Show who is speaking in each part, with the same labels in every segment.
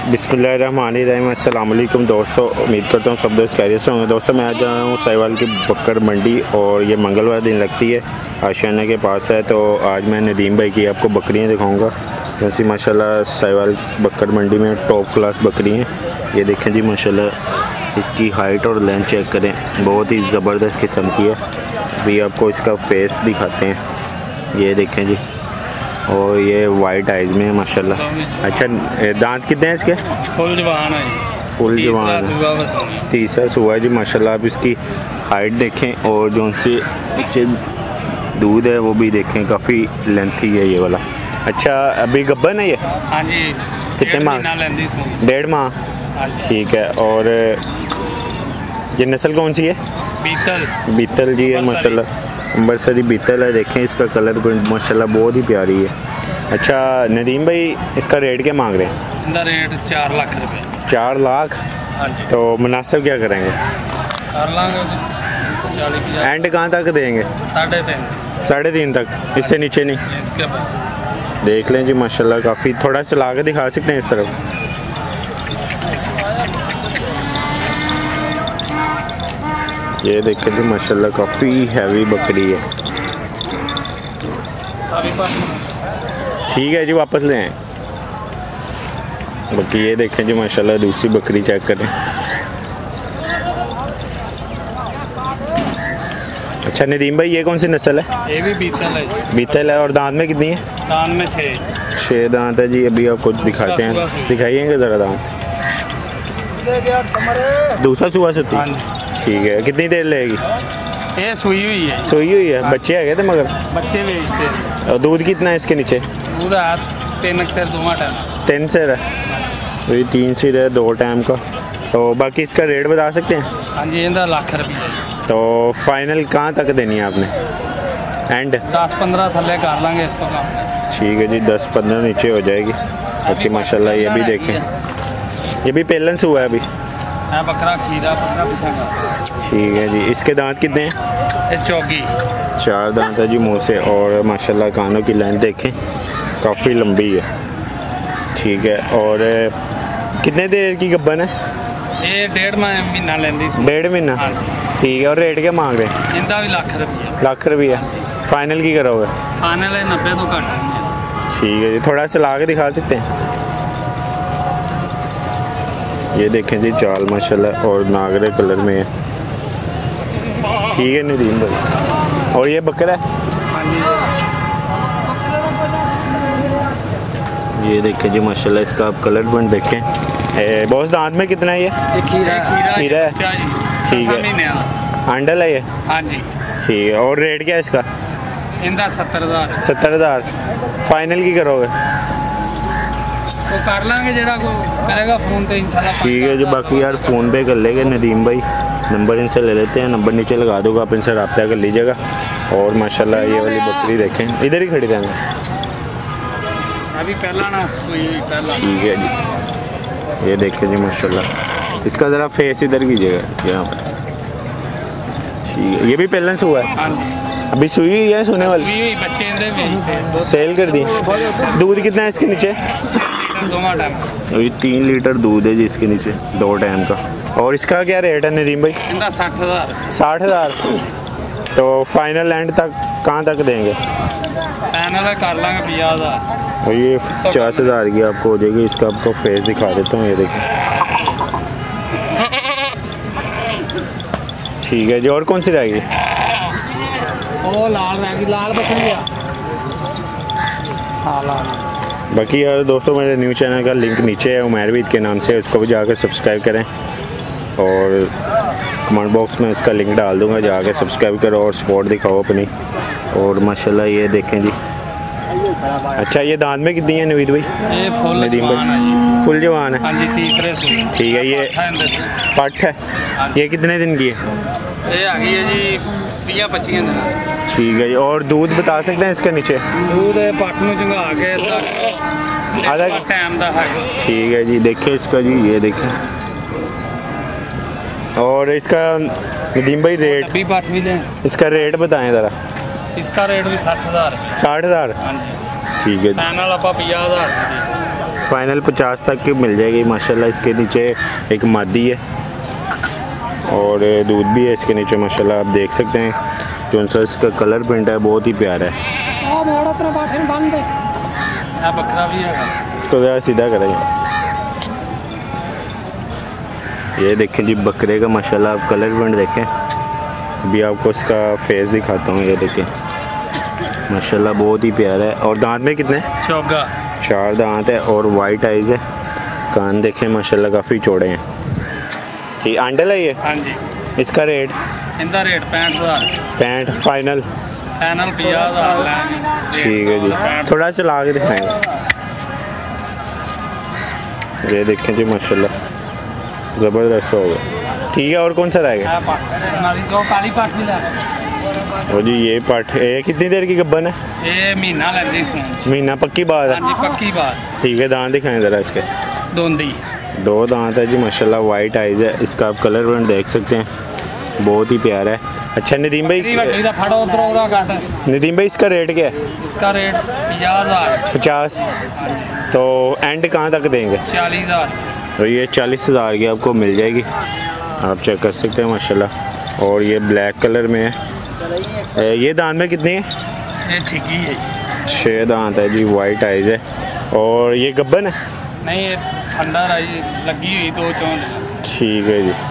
Speaker 1: बिस्मिल्लाहिर्रहमानिर्रहीम। अस्सलाम वालेकुम दोस्तों, उम्मीद करता हूँ सब दोस्त खैरियत से होंगे। दोस्तों मैं आज आया हूँ साहिवाल की बकर मंडी और ये मंगलवार दिन लगती है, आशियाना के पास है। तो आज मैं नदीम भाई की आपको बकरियाँ दिखाऊंगा, जैसी माशाल्लाह साहिवाल बकर मंडी में टॉप क्लास बकरी हैं। ये देखें जी माशाल्लाह, इसकी हाइट और लेंथ चेक करें, बहुत ही ज़बरदस्त किस्म की है। अभी आपको इसका फेस दिखाते हैं, ये देखें जी, और ये वाइट आइज में है माशाल्लाह। अच्छा, दांत कितने हैं इसके?
Speaker 2: फुल जवान है,
Speaker 1: फुल जवान, तीसरा सुबह जी माशाल्लाह। आप इसकी हाइट देखें और जो उनसे नीचे दूध है वो भी देखें, काफ़ी लेंथी है ये वाला। अच्छा, अभी गब्बन है ये?
Speaker 2: हाँ जी।
Speaker 1: कितने माह? 1.5 माह, ठीक है। और ये नस्ल कौन सी है? बीतल जी है माशाल्लाह, अंबरसरी बीतल है। देखें इसका कलर माशाल्लाह बहुत ही प्यारी है। अच्छा नदीम भाई, इसका रेट क्या मांग रहे हैं?
Speaker 2: इनका रेट 4 लाख रुपए।
Speaker 1: 4 लाख?
Speaker 2: हाँ जी।
Speaker 1: तो मुनासिब क्या करेंगे?
Speaker 2: कर लांगे 40,000।
Speaker 1: एंड कहाँ तक देंगे? 3.5 तक, इससे नीचे नहीं?
Speaker 2: इसके बाद
Speaker 1: देख लें जी माशाल्लाह, काफ़ी थोड़ा चला के दिखा सकते हैं इस तरफ। ये देखें जी माशाल्लाह, काफ़ी हैवी बकरी है। ठीक है जी, वापस ले आए। बाकी ये देखें जी माशाल्लाह, दूसरी बकरी चेक करें। अच्छा नदीम भाई, ये कौन सी नस्ल है?
Speaker 2: ये भी बीतल है।
Speaker 1: और दांत में कितनी है?
Speaker 2: दांत में 6
Speaker 1: दांत है जी। अभी आपको दिखाते हैं, दिखाइएगा ज़रा दांत। दूसरा सुबह से? ठीक है। कितनी देर लगेगी?
Speaker 2: ये सूई हुई है।
Speaker 1: बच्चे आ गए थे मगर?
Speaker 2: बच्चे बेचते हैं।
Speaker 1: और दूध कितना है इसके नीचे?
Speaker 2: दूध 3 सेर 2 टाइम।
Speaker 1: 3 सेर है, तो ये 3 सेर है 2 टाइम का। तो बाकी इसका रेट बता सकते हैं?
Speaker 2: हाँ जी, इनका लाख रुपये।
Speaker 1: तो फाइनल कहाँ तक देनी है आपने? एंड
Speaker 2: 10-15 थले कर लांगे इस तो काम।
Speaker 1: ठीक है जी, 10-15 नीचे हो जाएगी। बाकी माशाल्लाह ये भी देखें, ये भी पेलेंस हुआ है अभी।
Speaker 2: बकरा खीरा बकरा पिछा।
Speaker 1: ठीक है जी। इसके दांत कितने हैं?
Speaker 2: ये चौकी
Speaker 1: 4 दांत है जी मुँह से। और माशाल्लाह कानों की लाइन देखें, काफ़ी लंबी है। ठीक है। और कितने देर की गब्बन है?
Speaker 2: ये 1.5 महीना लेंदी।
Speaker 1: 1.5 महीना? ठीक है। और रेट क्या मांग रहे हैं?
Speaker 2: इनका भी लाख रुपये।
Speaker 1: लाख रुपये? फाइनल की करोगे?
Speaker 2: फाइनल है 90 तो घट।
Speaker 1: ठीक है जी, थोड़ा चला के दिखा सकते हैं? ये देखें जी चाल माशाल्लाह, और नागरे कलर में है। ठीक है नदीम भाई। और ये बकरा है? ये देखें जी माशाल्लाह, इसका आप कलर बन देखें। बहुत दांत में कितना है ये?
Speaker 2: खीरा
Speaker 1: है। ठीक है। अंडल है ये?
Speaker 2: हाँ जी।
Speaker 1: ठीक है। और रेट क्या है इसका?
Speaker 2: इनका 70,000।
Speaker 1: 70,000? फाइनल की करोगे?
Speaker 2: तो कर लांगे, जेड़ा को करेगा फ़ोन पे इंशाल्लाह।
Speaker 1: ठीक है जी। बाकी यार फ़ोन पे कर लेंगे नदीम भाई, नंबर इनसे ले लेते हैं, नंबर नीचे लगा दूँगा, आप इनसे रब्ता कर लीजिएगा। और माशाल्लाह ये वाली बकरी देखें, इधर ही खड़ी रहेंगे
Speaker 2: अभी पहला ना पहला।
Speaker 1: ठीक है जी। ये देखें जी माशाल्लाह, इसका ज़रा फेस इधर कीजिएगा यहाँ पर। ठीक है। ये भी पहले से हुआ है?
Speaker 2: हाँ जी।
Speaker 1: अभी सुई हुई है? सोने वाली?
Speaker 2: सुई हुई, बच्चे
Speaker 1: सेल कर दी। दूध कितना है इसके नीचे?
Speaker 2: 2 टाइम।
Speaker 1: अभी 3 लीटर दूध है जी इसके नीचे, 2 टाइम का। और इसका क्या रेट है नदीम भाई?
Speaker 2: इनका 60,000।
Speaker 1: 60,000? तो फाइनल एंड तक कहाँ तक देंगे?
Speaker 2: फाइनल कर लांगे 50,000।
Speaker 1: और ये 50,000 की आपको हो जाएगी। इसका आपको फेस दिखा देता हूँ, ये देखें। ठीक है जी। और कौन सी रहेगी?
Speaker 2: वो लाल रहेगी, लाल बकरी है। हाँ लाल।
Speaker 1: बाकी यार दोस्तों, मेरे न्यू चैनल का लिंक नीचे है उमैर के नाम से, उसको भी जाकर सब्सक्राइब करें। और कमेंट बॉक्स में इसका लिंक डाल दूंगा, जाके सब्सक्राइब करो और सपोर्ट दिखाओ अपनी। और माशाल्लाह ये देखें जी। अच्छा, ये दांत में कितनी है नवीद भाई?
Speaker 2: ये फुल
Speaker 1: नदीम
Speaker 2: जवान है जी।
Speaker 1: फुल जवान है?
Speaker 2: हाँ जी, तीसरे सूई।
Speaker 1: ठीक है। ये पट है? ये कितने दिन की है?
Speaker 2: ये आ गई है जी 20-25 दिन।
Speaker 1: ठीक है जी। और दूध बता सकते हैं इसके नीचे?
Speaker 2: दूध पट में चंगा के
Speaker 1: आधा
Speaker 2: टाइम का है।
Speaker 1: ठीक है जी। देखिए इसका जी, ये देखें। और इसका नदीम भाई रेट?
Speaker 2: अभी पट भी दें।
Speaker 1: इसका रेट बताएं ज़रा।
Speaker 2: इसका रेट भी 60,000 है।
Speaker 1: 60,000?
Speaker 2: हाँ जी।
Speaker 1: ठीक है जी।
Speaker 2: फाइनल आप 50,000।
Speaker 1: फाइनल 50 तक की मिल जाएगी माशाल्लाह। इसके नीचे एक मादी है और दूध भी है इसके नीचे माशाल्लाह। आप देख सकते हैं जो सा इसका कलर प्रिंट है बहुत ही प्यारा है।
Speaker 2: बकरा भी है,
Speaker 1: इसको ज़रा सीधा करेंगे। ये देखें जी बकरे का माशाल्लाह। आप कलर प्रिंट देखें। अभी आपको इसका फेस दिखाता हूँ। ये देखें माशाल्लाह बहुत ही प्यारा है। और दांत में कितने?
Speaker 2: चौगा
Speaker 1: 4 दांत है और वाइट आइज है। कान देखें माशाल्लाह काफ़ी चौड़े हैं। ठीक आंडल है ये?
Speaker 2: हाँ जी।
Speaker 1: इसका रेट?
Speaker 2: इनका रेट 65,000।
Speaker 1: 65 फाइनल?
Speaker 2: फाइनल 50,000।
Speaker 1: ठीक है जी, थोड़ा चला के दिखाएंगे। ये देखें जी माशाल्लाह ज़बरदस्त होगा। ठीक है, और कौन सा रहेगा?
Speaker 2: काली पाठ भी
Speaker 1: और जी ये पाठ ये कितनी देर की गब्बन है?
Speaker 2: ये महीना लगती सून।
Speaker 1: महीना पक्की बात है?
Speaker 2: हाँ जी पक्की बात।
Speaker 1: ठीक है, दांत दिखाएं ज़रा इसके।
Speaker 2: 2
Speaker 1: दांत है जी माशाल्लाह। वाइट आइज है। इसका आप कलर प्रिंट देख सकते हैं बहुत ही प्यारा है। अच्छा नदीम भाई, नदीम भाई इसका रेट क्या है?
Speaker 2: इसका रेट 50,000।
Speaker 1: 50? तो एंड कहाँ तक देंगे?
Speaker 2: 40,000।
Speaker 1: तो ये 40,000 की आपको मिल जाएगी। आप चेक कर सकते हैं माशाल्लाह। और ये ब्लैक कलर में है। ये दांत में कितनी है?
Speaker 2: ये छिकी है।
Speaker 1: 6 दांत है जी। वाइट आइज है। और ये गब्बन है?
Speaker 2: नहीं, ये ठंडा रही लगी हुई 2 चौंध।
Speaker 1: ठीक है जी।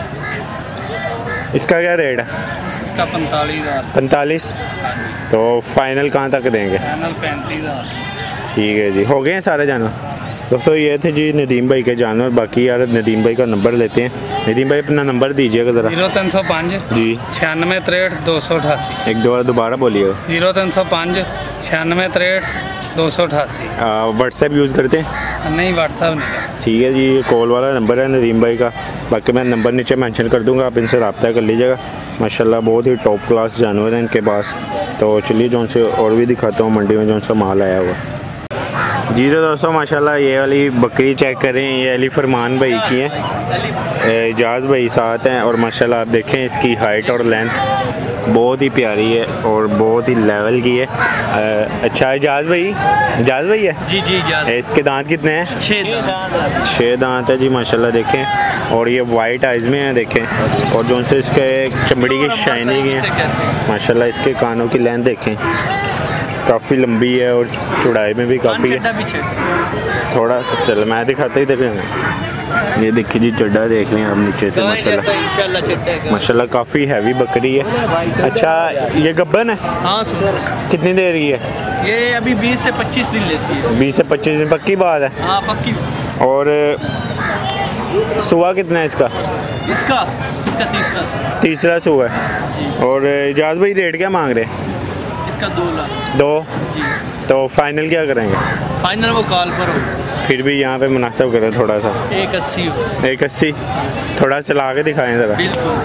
Speaker 1: इसका क्या रेट है?
Speaker 2: इसका 45,000।
Speaker 1: 45? तो फाइनल कहाँ तक देंगे?
Speaker 2: फाइनल 35,000। ठीक
Speaker 1: है जी। हो गए हैं सारे जानवर दोस्तों। ये थे जी नदीम भाई के जानवर। बाकी यार नदीम भाई का नंबर लेते हैं। नदीम भाई अपना नंबर दीजिएगा ज़रा।
Speaker 2: 0305
Speaker 1: जी
Speaker 2: 96 63 288।
Speaker 1: एक दो दोबारा बोलिएगा।
Speaker 2: 0305 96 63 288।
Speaker 1: व्हाट्सएप यूज़ करते हैं?
Speaker 2: नहीं, व्हाट्सएप नहीं।
Speaker 1: ठीक है जी, ये कॉल वाला नंबर है नदीम भाई का। बाकी मैं नंबर नीचे मेंशन कर दूंगा, आप इनसे रब्ता कर लीजिएगा। माशाल्लाह बहुत ही टॉप क्लास जानवर हैं इनके पास। तो चलिए जो से और भी दिखाता हूँ मंडी में जो सा माल आया हुआ। जी तो दोस्तों माशाल्लाह ये वाली बकरी चेक करें। ये अली फरमान भाई की है। एजाज़ भाई साथ हैं। और माशाल्लाह आप देखें इसकी हाइट और लेंथ बहुत ही प्यारी है और बहुत ही लेवल की है। अच्छा एजाज़ भाई है?
Speaker 2: जी जी इजाज़।
Speaker 1: इसके दांत कितने हैं?
Speaker 2: 6
Speaker 1: दांत है जी माशाल्लाह देखें। और ये वाइट आइज में है देखें। और जो से इसके चमड़ी की शाइनिंग है माशाल्लाह। इसके कानों की लेंथ देखें काफ़ी लंबी है और चौड़ाई में भी काफ़ी है। थोड़ा सा चल मैं दिखाता ही देखें। ये देखिए जी चड्डा देख लें आप नीचे से माशाल्लाह काफ़ी हैवी बकरी है। अच्छा ये गब्बन है?
Speaker 2: हाँ।
Speaker 1: कितनी देर की है
Speaker 2: ये? अभी 20 से 25 दिन लेती है।
Speaker 1: 20 से 25 दिन पक्की बात है?
Speaker 2: हाँ पक्की।
Speaker 1: और सुबह कितना है इसका?
Speaker 2: इसका
Speaker 1: तीसरा सुबह है। और एजाज़ भाई रेट क्या मांग रहे हैं?
Speaker 2: इसका 2 लाख।
Speaker 1: 2?
Speaker 2: जी।
Speaker 1: तो फाइनल क्या करेंगे?
Speaker 2: फाइनल वो कॉल पर हो।
Speaker 1: फिर भी यहाँ पे मुनासिब करें थोड़ा सा।
Speaker 2: 180।
Speaker 1: 180? थोड़ा चला के दिखाएं ज़रा।
Speaker 2: बिल्कुल।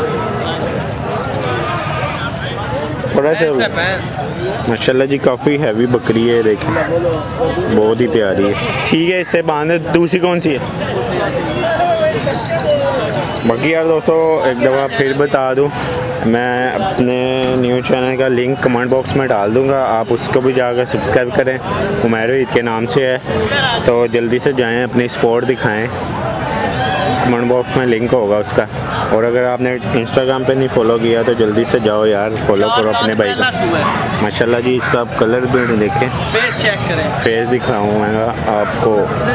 Speaker 1: थोड़ा सा माशाल्लाह जी काफ़ी हैवी बकरी है देखें बहुत ही प्यारी है। ठीक है, इससे बांध दूसरी कौन सी है? बाकी यार दोस्तों एक दफ़ा फिर बता दूँ, मैं अपने न्यू चैनल का लिंक कमेंट बॉक्स में डाल दूंगा, आप उसको भी जाकर सब्सक्राइब करें। उमैर ईद के नाम से है, तो जल्दी से जाएं अपनी स्पोर्ट दिखाएं। कमेंट बॉक्स में लिंक होगा उसका। और अगर आपने इंस्टाग्राम पे नहीं फॉलो किया तो जल्दी से जाओ यार, फॉलो करो अपने भाई को। माशाल्लाह जी इसका आप कलर भी देखें,
Speaker 2: फेस चेक करें,
Speaker 1: फेस दिखाऊंगा आपको।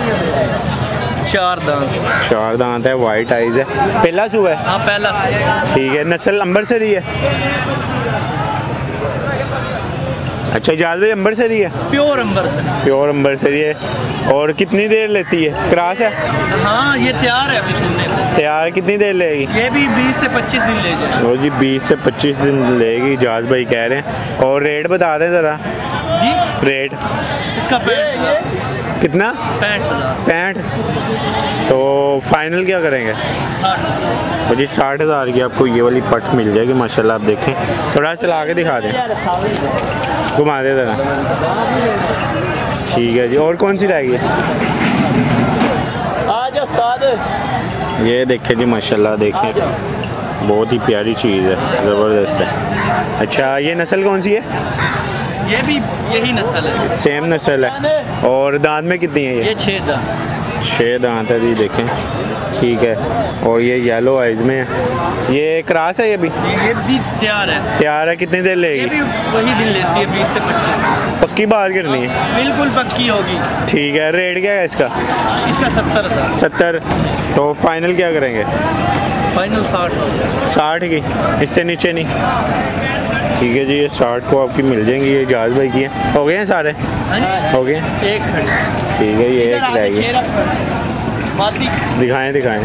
Speaker 2: 4
Speaker 1: दांत है, वाइट आइज है, पहला सुबह है?
Speaker 2: हाँ पहला।
Speaker 1: ठीक है, नस्ल अंबरसरी है? अच्छा इजाज़ भाई अंबरसरी है?
Speaker 2: प्योर
Speaker 1: अंबरसरी है। और कितनी देर लेती है? क्रॉस है?
Speaker 2: हाँ ये तैयार है अभी सुनने को।
Speaker 1: तैयार कितनी देर लेगी?
Speaker 2: ये भी 20 से 25 दिन लेगी।
Speaker 1: जी 20 से 25 दिन लेगी इजाज़ भाई कह रहे हैं। और रेट बता दें ज़रा
Speaker 2: जी।
Speaker 1: रेट
Speaker 2: इसका
Speaker 1: कितना? 65। तो फाइनल क्या करेंगे? 60। जी 60,000 की आपको ये वाली पट मिल जाएगी माशाल्लाह। आप देखें, थोड़ा चला के दिखा दें, घुमा दे ज़रा। ठीक है जी, और कौन सी रहेगी? ये देखें जी माशाल्लाह, देखें बहुत ही प्यारी चीज़ है, ज़बरदस्त है। अच्छा ये नस्ल कौन सी है?
Speaker 3: ये भी यही नस्ल है,
Speaker 1: सेम नस्ल है। और दांत में कितनी है
Speaker 3: ये 6 दांत।
Speaker 1: 6 दांत है जी, देखें ठीक है। और ये येलो आइज में है, ये क्रॉस है, ये भी
Speaker 3: तैयार है।
Speaker 1: तैयार है, कितनी देर
Speaker 3: ये
Speaker 1: लेगी?
Speaker 3: भी वही दिन लेती है, 20 से 25 दिन।
Speaker 1: पक्की बात करनी है?
Speaker 3: बिल्कुल पक्की होगी।
Speaker 1: ठीक है, रेट क्या है इसका?
Speaker 3: इसका 70,000।
Speaker 1: 70। तो फाइनल क्या करेंगे?
Speaker 3: फाइनल 60 होगा।
Speaker 1: 60 की, इससे नीचे नहीं? ठीक है जी, ये 60 को आपकी मिल जाएंगी। ये जहाज भाई की है। हो गए हैं सारे? हो गए?
Speaker 3: एक
Speaker 1: ठीक है, ये एक रहेगी। दिखाएं दिखाएं।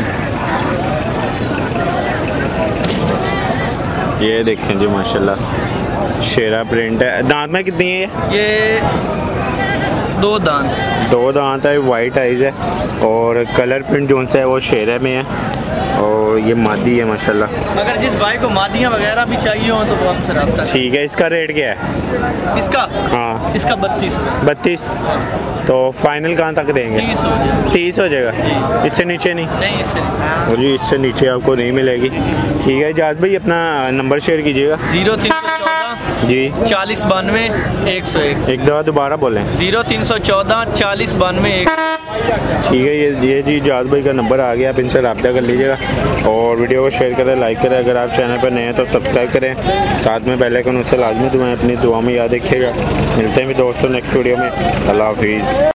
Speaker 1: ये देखें जी माशाल्लाह, शेरा प्रिंट है। दांत में कितनी है
Speaker 3: ये 2 दांत।
Speaker 1: 2 दांत है, वाइट आइज है और कलर प्रिंट जो सा है वो शेरा में है और ये मादी है माशाल्लाह।
Speaker 3: अगर जिस भाई को मादियाँ वगैरह भी चाहिए हो तो वो हमसे रब्ता।
Speaker 1: ठीक है, इसका रेट क्या है?
Speaker 3: इसका?
Speaker 1: हाँ,
Speaker 3: इसका 32।
Speaker 1: 32। तो फाइनल कहाँ तक देंगे?
Speaker 3: 30 हो जाएगा।
Speaker 1: 30 हो जाएगा, इससे नीचे नहीं?
Speaker 3: नहीं, इससे
Speaker 1: और जी इससे नीचे आपको नहीं मिलेगी। ठीक है जाज भाई, अपना नंबर शेयर कीजिएगा।
Speaker 3: 0314
Speaker 1: जी
Speaker 3: 40 92 101।
Speaker 1: एक दफ़ा दोबारा बोलें।
Speaker 3: 0314 40 92 1।
Speaker 1: ठीक है, ये जी जाज भाई का नंबर आ गया, आप इनसे रब्ता कर लीजिएगा और वीडियो को शेयर करें, लाइक करें। अगर आप चैनल पर नए हैं तो सब्सक्राइब करें, साथ में बेल आइकन उससे लाजमी तुम्हें अपनी दुआ में याद रखिएगा। मिलते हैं भी दोस्तों नेक्स्ट वीडियो में। अल्लाह हाफिज़।